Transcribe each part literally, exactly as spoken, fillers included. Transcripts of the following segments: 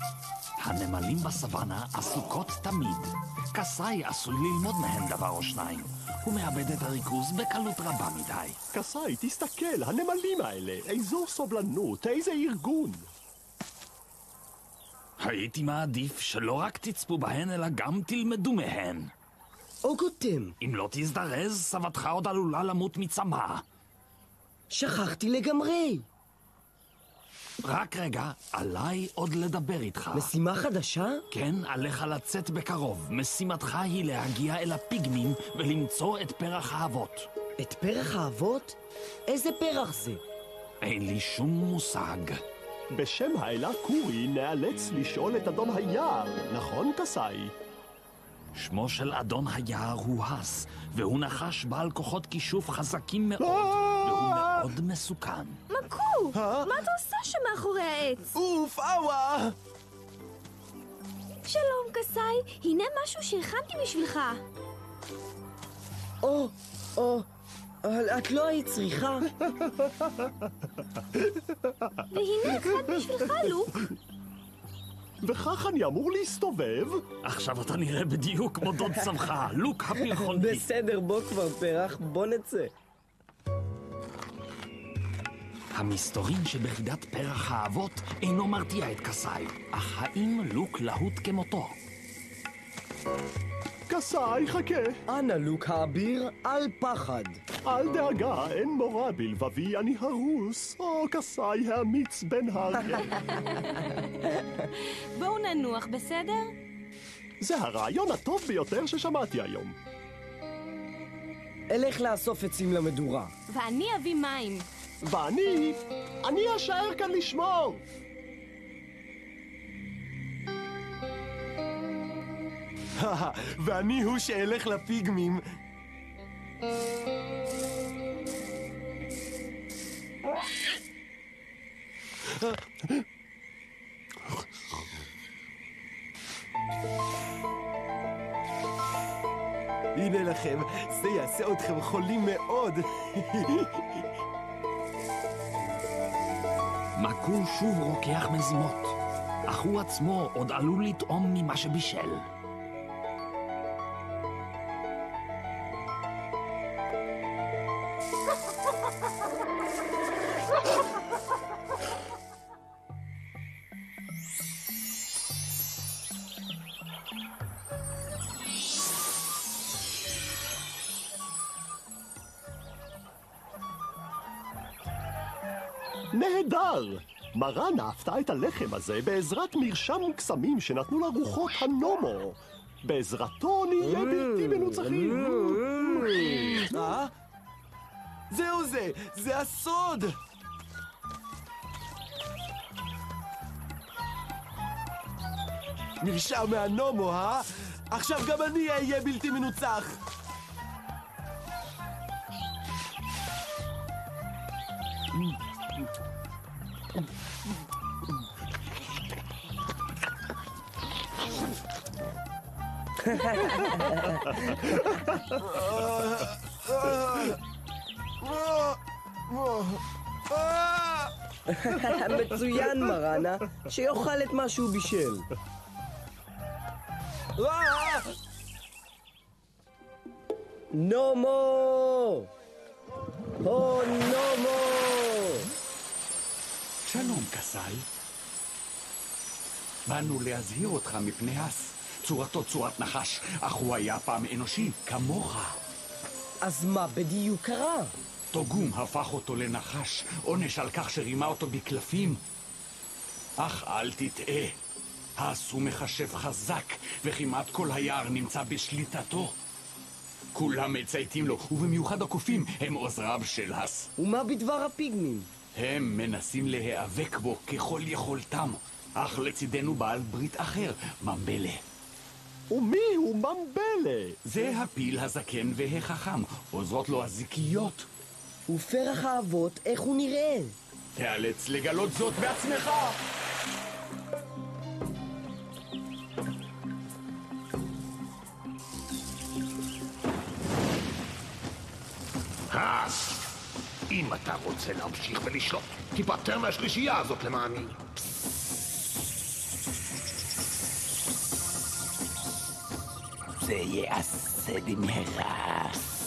הנמלים בסוואנה עסוקות תמיד. קסאי עשוי ללמוד מהם דבר או שניים. הוא מאבד את הריכוז בקלות רבה מדי. קסאי, תסתכל, הנמלים האלה, איזו סובלנות, איזה ארגון. הייתי מעדיף שלא רק תצפו בהן, אלא גם תלמדו מהן. אוגותם, אם לא תזדרז, סבתך עוד עלולה למות מצמא. שכחתי לגמרי. רק רגע, עליי עוד לדבר איתך. משימה חדשה? כן, עליך לצאת בקרוב. משימתך היא להגיע אל הפיגמים ולמצוא את פרח האבות. את פרח האבות? איזה פרח זה? אין לי שום מושג. בשם האלה קורי נאלץ לשאול את אדון היער, נכון קסאי? שמו של אדון היער הוא הס, והוא נחש בעל כוחות כישוף חזקים מאוד, והוא מאוד מסוכן. מקו! מה אתה עושה שם מאחורי העץ? אוף, אווה! שלום קסאי, הנה משהו שהכנתי בשבילך. או, או, אבל את לא היית צריכה. והנה אחד בשבילך, לוק. וכך אני אמור להסתובב? עכשיו אתה נראה בדיוק כמו דוד סבך, לוק הפרחונתי. בסדר, בוא כבר פרח, בוא נצא. המסתורין שבחידת פרח האבות אינו מרתיע את קסאי, אך האם לוק להוט כמותו? קסאי, חכה. אנא לוק האביר, אל פחד. אל דאגה, אין מורה בלבבי, אני הרוס. או, קסאי האמיץ בן האריה. בואו ננוח, בסדר? זה הרעיון הטוב ביותר ששמעתי היום. אלך לאסוף עצים למדורה. ואני אביא מים. ואני, אני אשאר כאן לשמור. ואני הוא שאלך לפיגמים. הנה לכם, זה יעשה אתכם חולים מאוד. מקו שוב רוקח מזימות, אך הוא עצמו עוד עלול לטעום ממה שבישל. נהדר! מרן אהבתה את הלחם הזה בעזרת מרשם קסמים שנתנו לה רוחות הנומו. בעזרתו נהיה בלתי מנוצחים. אה? זהו זה! זה הסוד! מרשם מהנומו, אה? עכשיו גם אני אהיה בלתי מנוצח! מצוין מרנה, שיאכל את מה שהוא בישל. נומו! הו נומו! שלום קסאי. באנו להזהיר אותך מפני הס. צורתו צורת נחש, אך הוא היה פעם אנושי, כמוך. אז מה בדיוק קרה? תוגום הפך אותו לנחש, עונש על כך שרימה אותו בקלפים. אך אל תטעה, הס הוא מחשב חזק, וכמעט כל היער נמצא בשליטתו. כולם מצייתים לו, ובמיוחד הקופים הם עוזריו של הס. ומה בדבר הפיגמים? הם מנסים להיאבק בו ככל יכולתם, אך לצידנו בעל ברית אחר, ממבלה. ומי הוא ממבלה? זה הפיל הזקן והחכם, עוזרות לו הזיקיות. ופרח האבות, איך הוא נראה? תיאלץ לגלות זאת בעצמך! אז, אם אתה רוצה להמשיך ולשלוט, תיפטר מהשלישייה הזאת למעני. זה ייעשה במהרה.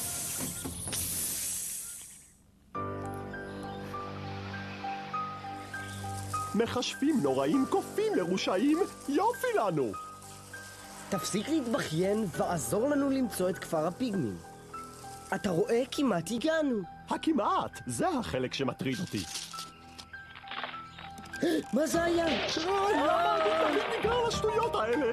מכשפים נוראים קופים לרושעים, יופי לנו! תפסיק להתבכיין ועזור לנו למצוא את כפר הפיגמים. אתה רואה? כמעט הגענו. הכמעט, זה החלק שמטריד אותי. מה זה היה? אוי, למה אני תמיד ניגר לשטויות האלה?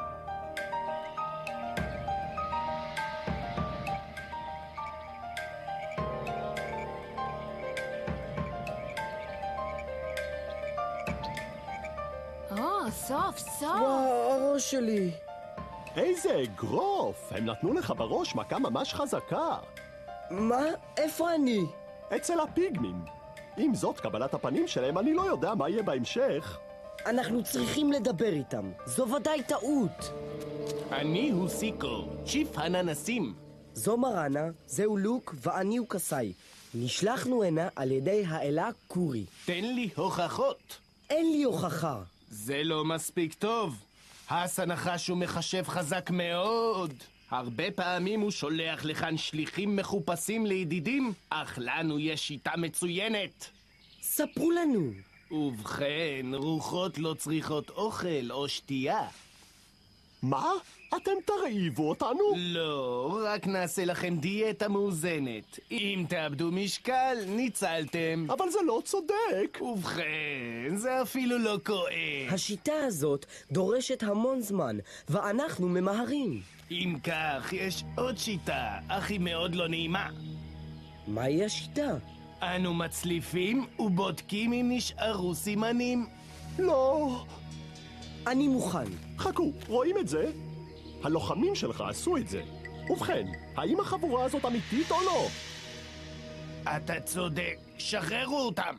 או, סוף סוף. וואו, הראש שלי. איזה אגרוף! הם נתנו לך בראש מכה ממש חזקה. מה? איפה אני? אצל הפיגמים. אם זאת קבלת הפנים שלהם, אני לא יודע מה יהיה בהמשך. אנחנו צריכים לדבר איתם. זו ודאי טעות. אני הוא סיקו, צ'יף הננסים. זו מרנה, זהו לוק ואני הוא קסאי. נשלחנו הנה על ידי האלה קורי. תן לי הוכחות. אין לי הוכחה. זה לא מספיק טוב. הס הנחש הוא מחשב חזק מאוד. הרבה פעמים הוא שולח לכאן שליחים מחופשים לידידים, אך לנו יש שיטה מצוינת. ספרו לנו. ובכן, רוחות לא צריכות אוכל או שתייה. מה? אתם תרעיבו אותנו? לא, רק נעשה לכם דיאטה מאוזנת. אם תאבדו משקל, ניצלתם. אבל זה לא צודק. ובכן, זה אפילו לא כואב. השיטה הזאת דורשת המון זמן, ואנחנו ממהרים. אם כך, יש עוד שיטה, אך היא מאוד לא נעימה. מהי השיטה? אנו מצליפים ובודקים אם נשארו סימנים. לא. אני מוכן. חכו, רואים את זה? הלוחמים שלך עשו את זה. ובכן, האם החבורה הזאת אמיתית או לא? אתה צודק, שחררו אותם.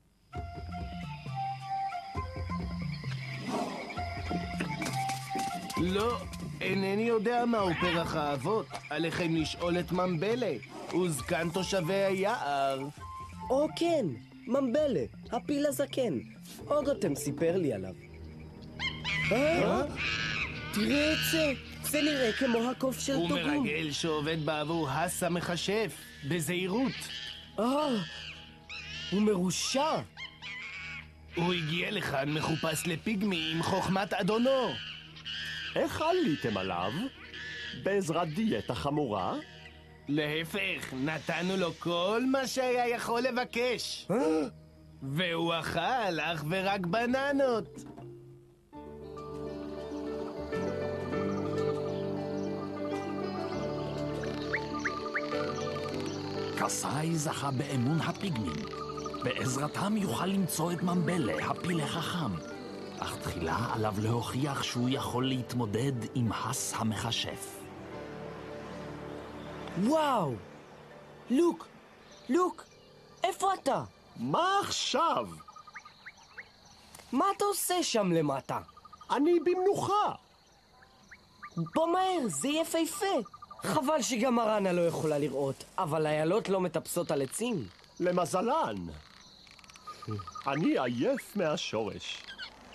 לא, אינני יודע מהו פרח האבות. עליכם לשאול את ממבלה, הוא זקן תושבי היער. או כן, ממבלה, הפיל הזקן. אוגותם סיפר לי עליו. אה? תראה את זה, זה נראה כמו הקוף של הוא טוגום. מרגל שעובד בעבור הס המכשף, בזהירות. אה, הוא מרושע. הוא הגיע לכאן מחופש לפיגמי עם חוכמת אדונו. איך עליתם עליו? בעזרת דיאטה חמורה? להפך, נתנו לו כל מה שהיה יכול לבקש. והוא אכל אך ורק בננות. קסאי זכה באמון הפיגמים. בעזרתם יוכל למצוא את ממבלה, הפיל החכם. אך תחילה עליו להוכיח שהוא יכול להתמודד עם הס המכשף. וואו! לוק! לוק! איפה אתה? מה עכשיו? מה אתה עושה שם למטה? אני במנוחה. בוא מהר, זה יפהפה. חבל שגם מרנה לא יכולה לראות, אבל איילות לא מטפסות על עצים. למזלן. אני עייף מהשורש.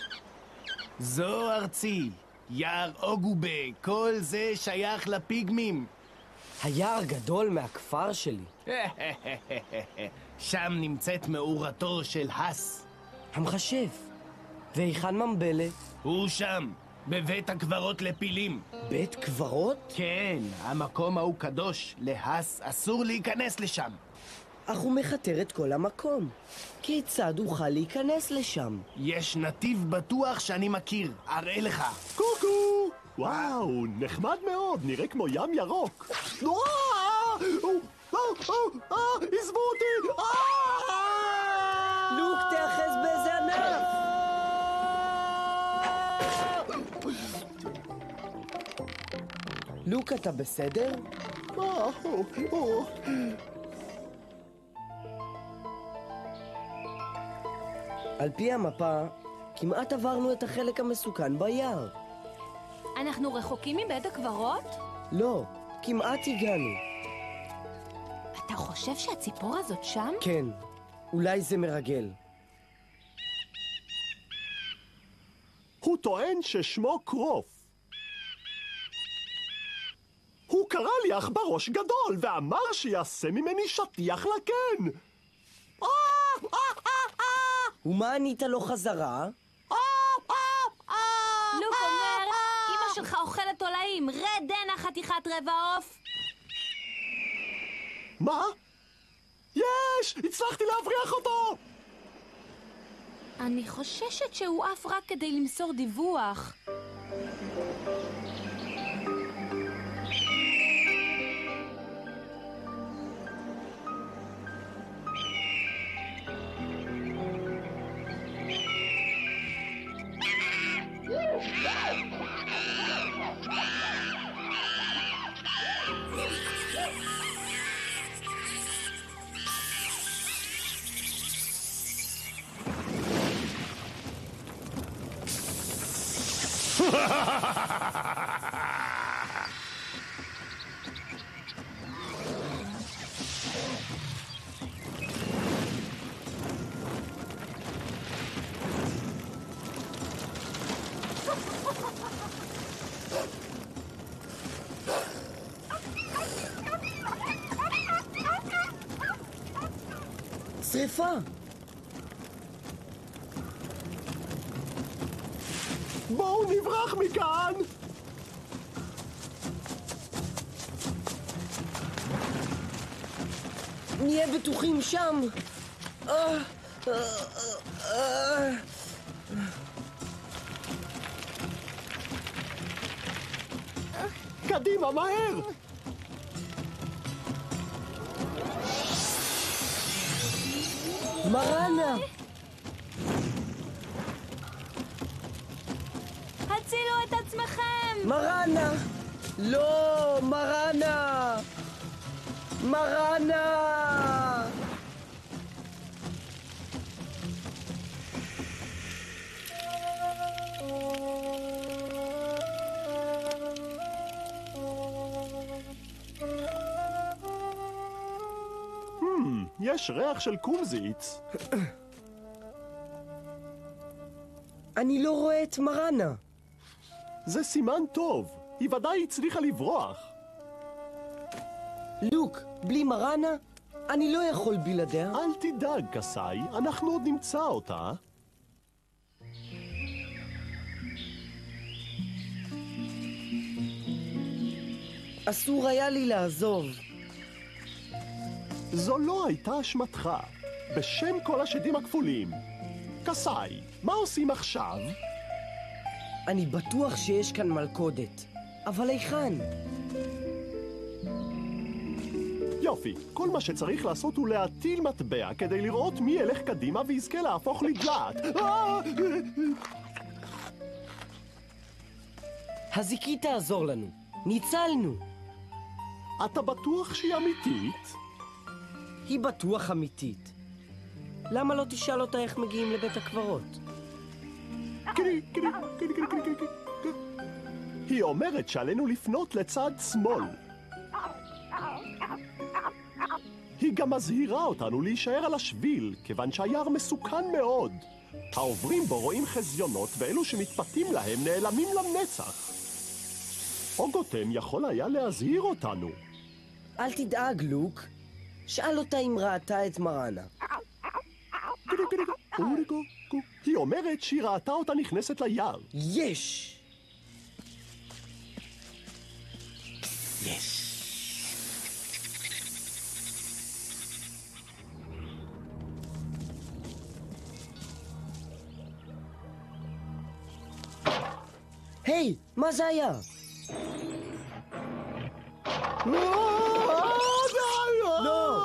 זו ארצי, יער אוגובה, כל זה שייך לפיגמים. היער גדול מהכפר שלי. שם נמצאת מאורתו של הס. המחשף. והיכן ממבלה? הוא שם, בבית הקברות לפילים. בית קברות? כן, המקום ההוא קדוש, להס אסור להיכנס לשם. אך הוא מכתר את כל המקום. כיצד אוכל להיכנס לשם? יש נתיב בטוח שאני מכיר, אראה לך. קוקו! וואו, נחמד מאוד, נראה כמו ים ירוק. עזבו אותי! לוק, תאחז באיזה ענף! לוק, אתה בסדר? על פי המפה, כמעט עברנו את החלק המסוכן ביער. אנחנו רחוקים מבית הקברות? לא, כמעט הגענו. אתה חושב שהציפור הזאת שם? כן, אולי זה מרגל. הוא טוען ששמו קרוף. הוא קרא לי עכברוש גדול ואמר שיעשה ממני שטיח לקן. ומה ענית לו חזרה? לוק אומר, אמא שלך אוכלת תולעים, רד הנה חתיכת רבע עוף. מה? יש! הצלחתי להבריח אותו! אני חוששת שהוא עף רק כדי למסור דיווח. שריפה! בואו נברח מכאן! נהיה בטוחים שם! אה, אה, אה. קדימה, מהר! מרנה! הצילו את עצמכם! מרנה! לא! מרנה! מרנה! יש ריח של קומזיץ. אני לא רואה את מרנה. זה סימן טוב. היא ודאי הצליחה לברוח. לוק, בלי מרנה, אני לא יכול בלעדיה. אל תדאג, קסאי, אנחנו עוד נמצא אותה. אסור היה לי לעזוב. זו לא הייתה אשמתך. בשם כל השדים הכפולים. קסאי, מה עושים עכשיו? אני בטוח שיש כאן מלכודת. אבל היכן? יופי, כל מה שצריך לעשות הוא להטיל מטבע כדי לראות מי ילך קדימה ויזכה להפוך לדלת. הזיקית תעזור לנו. ניצלנו. אתה בטוח שהיא אמיתית? היא בטוח אמיתית. למה לא תשאל אותה איך מגיעים לבית הקברות? קרי, קרי, קרי, קרי, קרי, קרי. היא אומרת שעלינו לפנות לצד שמאל. היא גם מזהירה אותנו להישאר על השביל, כיוון שהיער מסוכן מאוד. העוברים בו רואים חזיונות, ואלו שמתפתים להם נעלמים לנצח. אוגותם יכול היה להזהיר אותנו. אל תדאג, לוק. שאל אותה אם ראתה את מרנה. היא אומרת שהיא ראתה אותה נכנסת ליער. יש! יש. היי, מה זה היה? לא!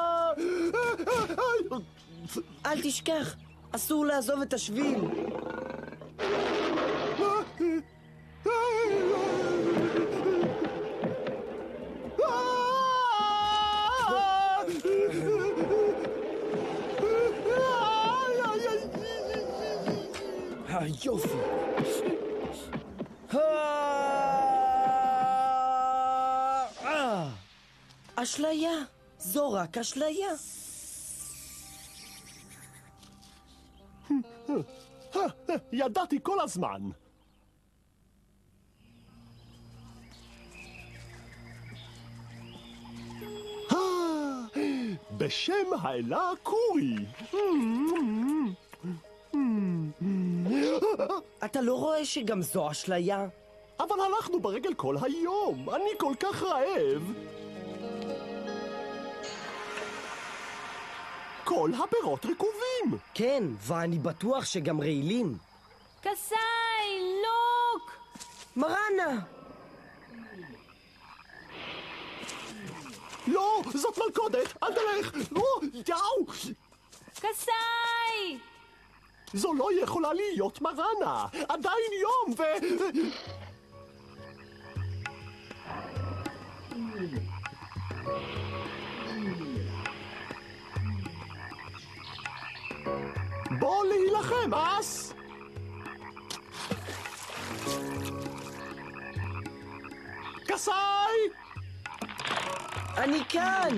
אל תשכח, אסור לעזוב את השביל. היופי. אשליה, זו רק אשליה. ידעתי כל הזמן. בשם האלה קורי. אתה לא רואה שגם זו אשליה? אבל הלכנו ברגל כל היום, אני כל כך רעב. כל הפירות רקובים. כן, ואני בטוח שגם רעילים. קסאי, לוק! מרנה! לא, זאת מלכודת, אל תלך! לא, יאו! קסאי! זו לא יכולה להיות מרנה! עדיין יום ו... בוא להילחם, אס! קסאי! אני כאן!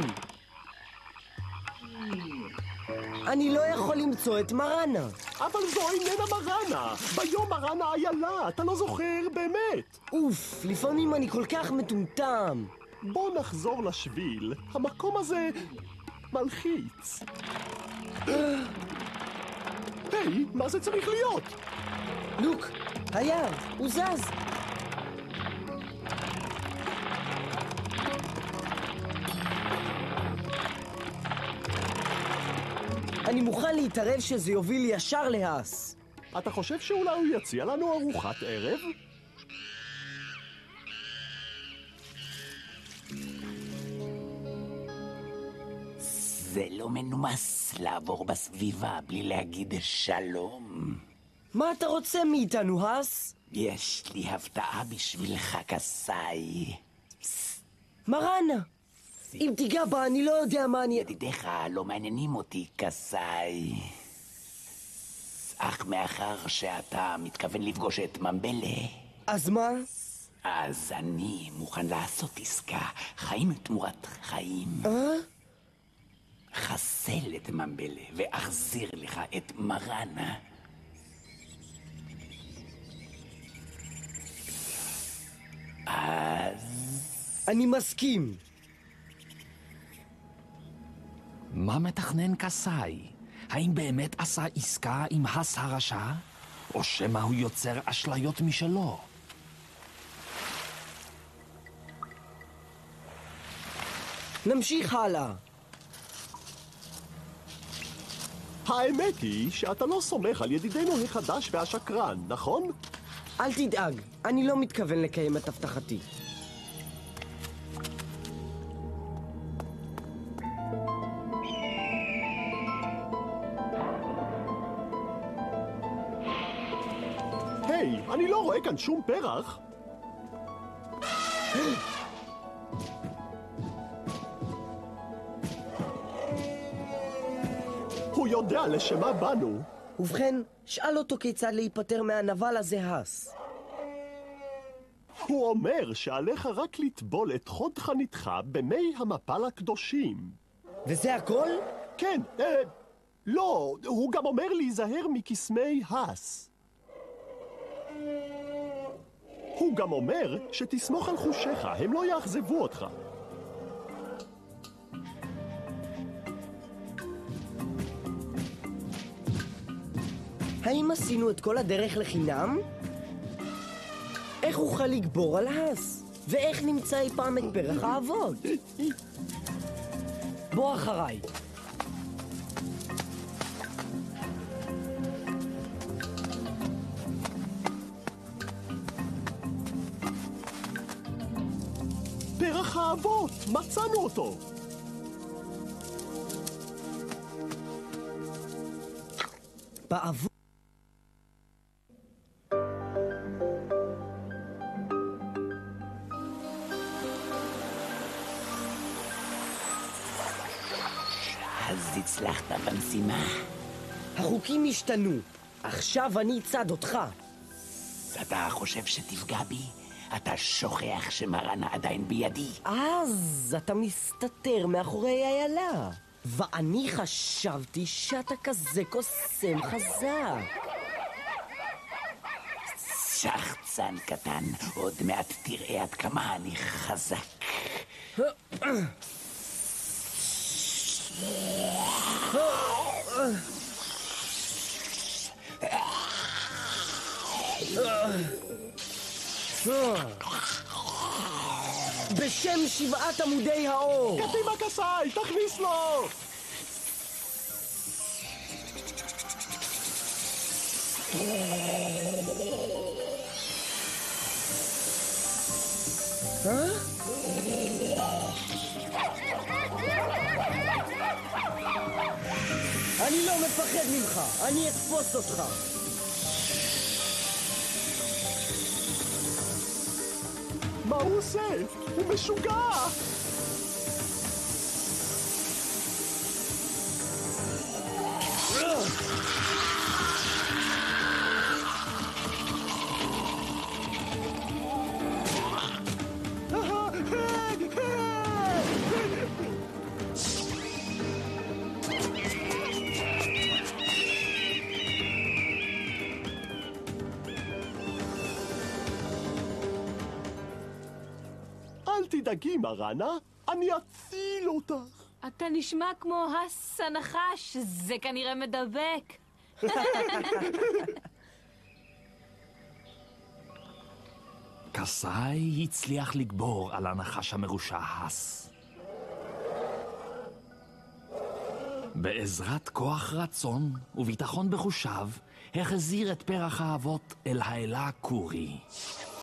אני לא יכול למצוא את מרנה. אבל זו איננה מרנה! ביום מרנה איילה, אתה לא זוכר באמת! אוף, לפעמים אני כל כך מטומטם. בוא נחזור לשביל, המקום הזה מלחיץ. היי, מה זה צריך להיות? לוק, היער, הוא זז. אני מוכן להתערב שזה יוביל ישר להס. אתה חושב שאולי הוא יציע לנו ארוחת ערב? זה לא מנומס לעבור בסביבה בלי להגיד שלום. מה אתה רוצה מאיתנו, הס? יש לי הפתעה בשבילך, קסאי. מרנה! אם תיגע בה, אני לא יודע מה אני... ידידיך לא מעניינים אותי, קסאי. אך מאחר שאתה מתכוון לפגוש את ממבלה... אז מה? אז אני מוכן לעשות עסקה, חיים תמורת חיים. אה? חסל את ממבלה ואחזיר לך את מרנה. אז... אני מסכים. מה מתכנן קסאי? האם באמת עשה עסקה עם הס הרשע? או שמא הוא יוצר אשליות משלו? נמשיך הלאה. האמת היא שאתה לא סומך על ידידנו החדש והשקרן, נכון? אל תדאג, אני לא מתכוון לקיים את הבטחתי. היי, אני לא רואה כאן שום פרח. הוא יודע לשמה באנו. ובכן, שאל אותו כיצד להיפטר מהנבל הזה הס. הוא אומר שעליך רק לטבול את חוד חניתך במי המפל הקדושים. וזה הכל? כן, אה, לא, הוא גם אומר להיזהר מקסמי הס. הוא גם אומר שתסמוך על חושיך, הם לא יאכזבו אותך. האם עשינו את כל הדרך לחינם? איך אוכל לגבור על הס? ואיך נמצא אי פעם את פרח האבות? בוא אחריי. פרח האבות, מצאנו אותו. באבות. אז הצלחת במשימה. החוקים השתנו. עכשיו אני צד אותך. אתה חושב שתפגע בי? אתה שוכח שמרנה עדיין בידי. אז אתה מסתתר מאחורי איילה. ואני חשבתי שאתה כזה קוסם חזק. שחצן קטן, עוד מעט תראה עד כמה אני חזק. בשם שבעת עמודי האור! קדימה קסאי, תכניס לו! אני לא מפחד ממך, אני אתפוס אותך. מה הוא עושה? הוא משוגע! אל תדאגי, מרנה, אני אציל אותך. אתה נשמע כמו הס הנחש, זה כנראה מדבק. קסאי הצליח לגבור על הנחש המרושע הס. בעזרת כוח רצון וביטחון בחושיו, החזיר את פרח האבות אל האלה קורי.